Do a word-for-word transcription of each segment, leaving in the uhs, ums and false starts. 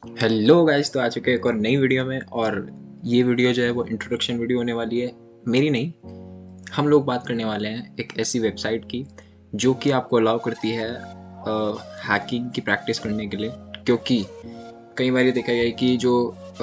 Hello guys, तो आ चुके हैं एक और नई वीडियो में। और ये वीडियो जो है वो इंट्रोडक्शन वीडियो होने वाली है। मेरी नहीं, हम लोग बात करने वाले हैं एक ऐसी वेबसाइट की जो कि आपको अलाउ करती है हैकिंग की प्रैक्टिस करने के लिए। क्योंकि कई बार ये देखा गया है कि जो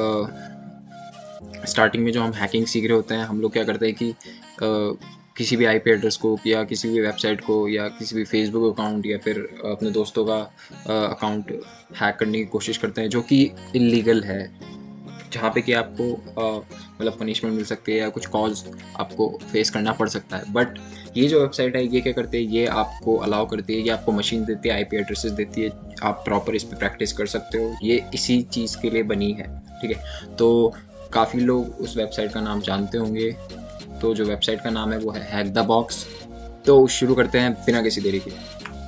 स्टार्टिंग में जो हम हैकिंग सीख रहे होते हैं, हम लोग क्या करते हैं कि अ, किसी भी आईपी एड्रेस को या किसी भी वेबसाइट को या किसी भी फेसबुक अकाउंट या फिर अपने दोस्तों का अकाउंट हैक करने की कोशिश करते हैं, जो कि इलीगल है, जहाँ पे कि आपको अ, मतलब पनिशमेंट मिल सकती है या कुछ कॉज आपको फेस करना पड़ सकता है। बट ये जो वेबसाइट है ये क्या करती है, ये आपको अलाउ करती है, ये आपको मशीन देती है, आईपी एड्रेसेस देती है, आप प्रॉपर इस पर प्रैक्टिस कर सकते हो। ये इसी चीज़ के लिए बनी है, ठीक है। तो काफ़ी लोग उस वेबसाइट का नाम जानते होंगे। तो जो वेबसाइट का नाम है वो है हैक द बॉक्स। तो शुरू करते हैं बिना किसी देरी के।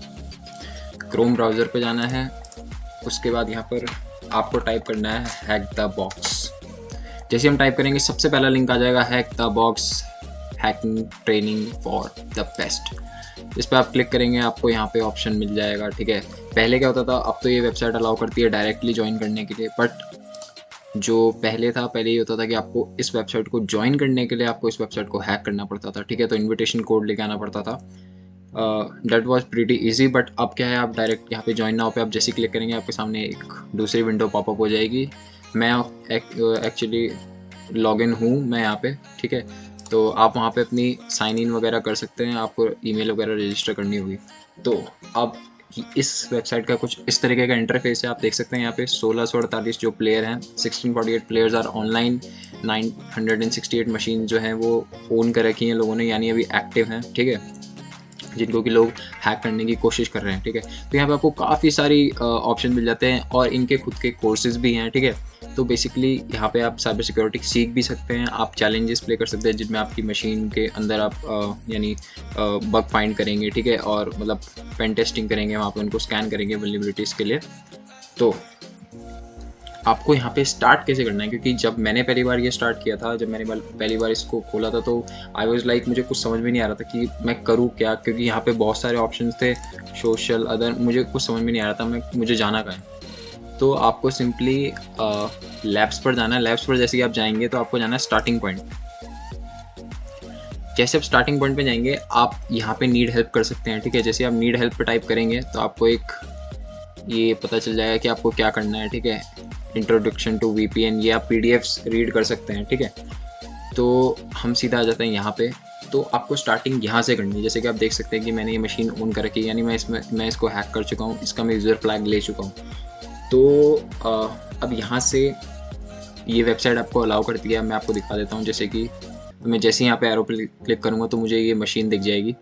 क्रोम ब्राउज़र पे जाना है, उसके बाद यहाँ पर आपको टाइप करना है हैक द बॉक्स। जैसे हम टाइप करेंगे सबसे पहला लिंक आ जाएगा, hack the box hacking training for the best. इस पर आप क्लिक करेंगे, आपको यहाँ पे ऑप्शन मिल जाएगा, ठीक है। पहले क्या होता था, अब तो ये वेबसाइट अलाउ करती है डायरेक्टली ज्वाइन करने के लिए। बट जो पहले था, पहले ये होता था कि आपको इस वेबसाइट को ज्वाइन करने के लिए आपको इस वेबसाइट को हैक करना पड़ता था, ठीक है। तो इन्विटेशन कोड लेके आना पड़ता था। That was pretty easy. But अब क्या है, आप डायरेक्ट यहाँ पे ज्वाइन नाउ पे आप जैसे क्लिक करेंगे, आपके सामने एक दूसरी विंडो पॉपअप हो जाएगी। मैं एक्चुअली लॉग इन हूँ मैं यहाँ पे, ठीक है। तो आप वहाँ पे अपनी साइन इन वगैरह कर सकते हैं, आपको ईमेल वगैरह रजिस्टर करनी होगी। तो अब इस वेबसाइट का कुछ इस तरीके का इंटरफेस है, आप देख सकते हैं यहाँ पे सोलह सौ अड़तालीस जो प्लेयर हैं, sixteen forty eight players are online, nine hundred sixty eight machine जो हैं वो ओन कर रखी हैं लोगों ने, यानी अभी एक्टिव हैं, ठीक है, जिनको कि लोग हैक करने की कोशिश कर रहे हैं, ठीक है। तो यहाँ पे आपको काफ़ी सारी ऑप्शन मिल जाते हैं और इनके खुद के कोर्सेज भी हैं, ठीक है। तो बेसिकली यहाँ पे आप साइबर सिक्योरिटी सीख भी सकते हैं, आप चैलेंजेस प्ले कर सकते हैं जिनमें आपकी मशीन के अंदर आप यानी बग फाइंड करेंगे, ठीक है, और मतलब पेन टेस्टिंग करेंगे, वहाँ पे उनको स्कैन करेंगे वल्नरेबिलिटीज़ के लिए। तो आपको यहाँ पे स्टार्ट कैसे करना है, क्योंकि जब मैंने पहली बार ये स्टार्ट किया था, जब मैंने पहली बार इसको खोला था, तो आई वाज लाइक मुझे कुछ समझ में नहीं आ रहा था कि मैं करूँ क्या, क्योंकि यहाँ पे बहुत सारे ऑप्शंस थे, सोशल अदर, मुझे कुछ समझ में नहीं आ रहा था मैं मुझे जाना कहाँ है। तो आपको सिंपली लैब्स पर जाना है। लैब्स पर जैसे कि आप जाएंगे तो आपको जाना है स्टार्टिंग पॉइंट। जैसे आप स्टार्टिंग पॉइंट पे जाएंगे, आप यहाँ पे नीड हेल्प कर सकते हैं, ठीक है। जैसे आप नीड हेल्प पे टाइप करेंगे तो आपको एक ये पता चल जाएगा कि आपको क्या करना है, ठीक है। इंट्रोडक्शन टू वीपीएन, ये आप पीडीएफ्स रीड कर सकते हैं, ठीक है। तो हम सीधा आ जाते हैं यहाँ पे। तो आपको स्टार्टिंग यहाँ से करनी है। जैसे कि आप देख सकते हैं कि मैंने ये मशीन ऑन कर रखी है, यानी मैं इसमें मैं इसको हैक कर चुका हूँ, इसका मैं यूज़र फ्लैग ले चुका हूँ। तो आ, अब यहाँ से ये वेबसाइट आपको अलाउ करती है। मैं आपको दिखा देता हूँ। जैसे कि मैं जैसे यहाँ पे एरो पे क्लिक करूँगा तो मुझे ये मशीन दिख जाएगी।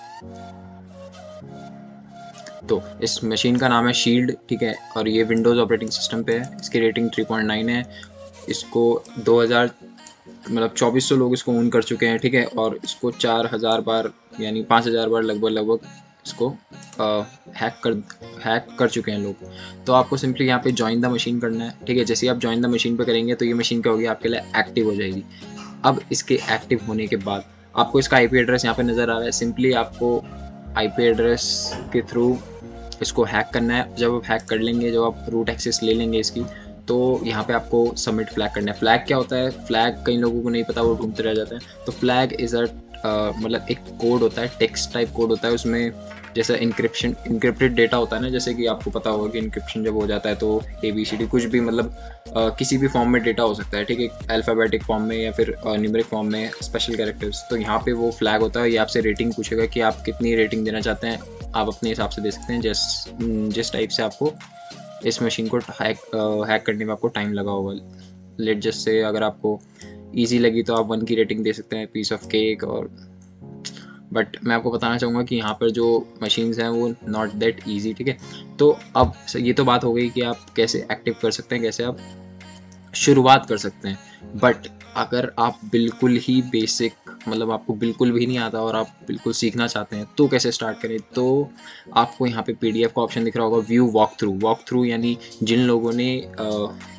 तो इस मशीन का नाम है शील्ड, ठीक है, और ये विंडोज़ ऑपरेटिंग सिस्टम पे है। इसकी रेटिंग थ्री पॉइंट नाइन है। इसको दो हज़ार मतलब चौबीस सौ लोग इसको ओन कर चुके हैं, ठीक है, और इसको चार हज़ार बार यानी पाँच हज़ार बार लगभग लगभग इसको आ, हैक कर हैक कर चुके हैं लोग। तो आपको सिंपली यहाँ पे ज्वाइन द मशीन करना है, ठीक है। जैसे आप ज्वाइन द मशीन पे करेंगे तो ये मशीन क्या होगी, आपके लिए एक्टिव हो जाएगी। अब इसके एक्टिव होने के बाद आपको इसका आईपी एड्रेस यहाँ पे नज़र आ रहा है। सिंपली आपको आईपी एड्रेस के थ्रू इसको हैक करना है। जब आप हैक कर लेंगे, जब आप रूट एक्सेस ले लेंगे इसकी, तो यहाँ पे आपको सबमिट फ्लैग करना है। फ्लैग क्या होता है, फ्लैग कई लोगों को नहीं पता, वो ढूंढते रह जाते हैं। तो फ्लैग इज़ अ मतलब एक कोड होता है, टेक्स्ट टाइप कोड होता है। उसमें जैसा इंक्रिप्शन इंक्रिप्टेड डेटा होता है ना, जैसे कि आपको पता होगा कि इंक्रिप्शन जब हो जाता है तो ए बी सी डी कुछ भी मतलब आ, किसी भी फॉर्म में डेटा हो सकता है, ठीक है, अल्फ़ाबेटिक फॉर्म में या फिर न्यूमेरिक फॉर्म में, स्पेशल कैरेक्टर्स। तो यहाँ पे वो फ्लैग होता है। ये आपसे रेटिंग पूछेगा कि आप कितनी रेटिंग देना चाहते हैं, आप अपने हिसाब से दे सकते हैं, जिस जिस टाइप से आपको इस मशीन को हैक हैक करने में आपको टाइम लगा होगा। लेट जस्ट से अगर आपको इजी लगी तो आप वन की रेटिंग दे सकते हैं, पीस ऑफ केक। और बट मैं आपको बताना चाहूँगा कि यहाँ पर जो मशीन्स हैं वो नॉट दैट इजी, ठीक है। तो अब ये तो बात हो गई कि आप कैसे एक्टिव कर सकते हैं, कैसे आप शुरुआत कर सकते हैं। बट अगर आप बिल्कुल ही बेसिक मतलब आपको बिल्कुल भी नहीं आता और आप बिल्कुल सीखना चाहते हैं तो कैसे स्टार्ट करें, तो आपको यहाँ पे पीडीएफ का ऑप्शन दिख रहा होगा, view walk through. Walk through यानी जिन लोगों ने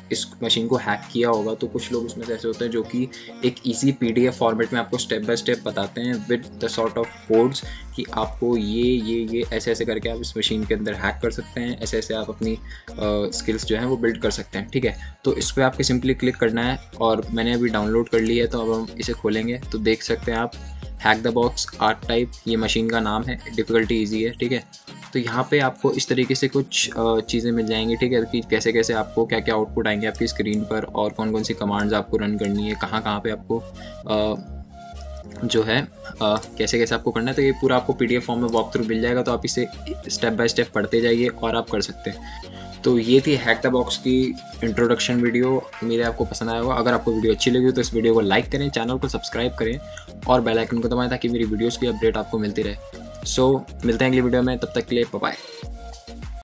इस मशीन को हैक किया होगा तो कुछ लोग उसमें से ऐसे होते हैं जो कि एक ईजी पीडीएफ फॉर्मेट में आपको स्टेप बाय स्टेप बताते हैं with the sort of codes कि आपको ये ये ये ऐसे ऐसे करके आप इस मशीन के अंदर हैक कर सकते हैं, ऐसे ऐसे आप अपनी स्किल्स uh, जो हैं वो बिल्ड कर सकते हैं। ठीक है, तो इस पर आपको सिंपली क्लिक करना है और मैंने अभी डाउनलोड कर लिया है, तो अब हम इसे खोलेंगे तो देख सकते हैं आप hack the box Archetype, ये मशीन का नाम है, डिफ़िकल्टी ईजी है। ठीक है, तो यहाँ पे आपको इस तरीके से कुछ चीज़ें मिल जाएंगी। ठीक है, कि कैसे कैसे आपको क्या क्या आउटपुट आएंगे आपकी स्क्रीन पर और कौन कौन सी कमांड्स आपको रन करनी है, कहाँ कहाँ पे आपको आ, जो है आ, कैसे कैसे आपको करना है। तो ये पूरा आपको पीडीएफ फॉर्म में वॉक थ्रू मिल जाएगा, तो आप इसे स्टेप बाय स्टेप पढ़ते जाइए और आप कर सकते हैं। तो ये थी हैक द बॉक्स की इंट्रोडक्शन वीडियो, उम्मीद है आपको पसंद आया होगा। अगर आपको वीडियो अच्छी लगी हो तो इस वीडियो को लाइक करें, चैनल को सब्सक्राइब करें और बेल आइकन को दबाएं ताकि मेरी वीडियोस की अपडेट आपको मिलती रहे। सो so, मिलते हैं अगली वीडियो में, तब तक के लिए बाय बाय।